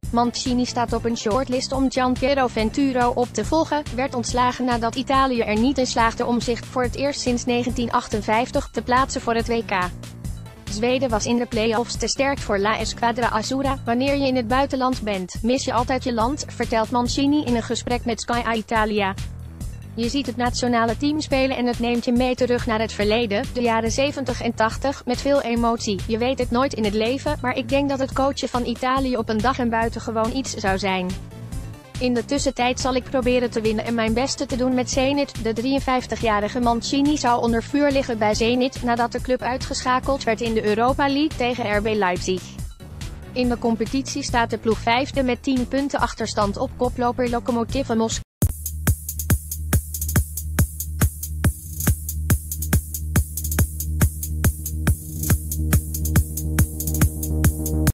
Mancini staat op een shortlist om Gianpiero Venturo op te volgen, werd ontslagen nadat Italië er niet in slaagde om zich, voor het eerst sinds 1958, te plaatsen voor het WK. Zweden was in de play-offs te sterk voor La Squadra Azzurra. Wanneer je in het buitenland bent, mis je altijd je land, vertelt Mancini in een gesprek met Sky Italia. Je ziet het nationale team spelen en het neemt je mee terug naar het verleden, de jaren 70 en 80, met veel emotie. Je weet het nooit in het leven, maar ik denk dat het coachen van Italië op een dag en buitengewoon iets zou zijn. In de tussentijd zal ik proberen te winnen en mijn beste te doen met Zenit. De 53-jarige Mancini zou onder vuur liggen bij Zenit, nadat de club uitgeschakeld werd in de Europa League tegen RB Leipzig. In de competitie staat de ploeg vijfde met 10 punten achterstand op koploper Lokomotiv Moskou.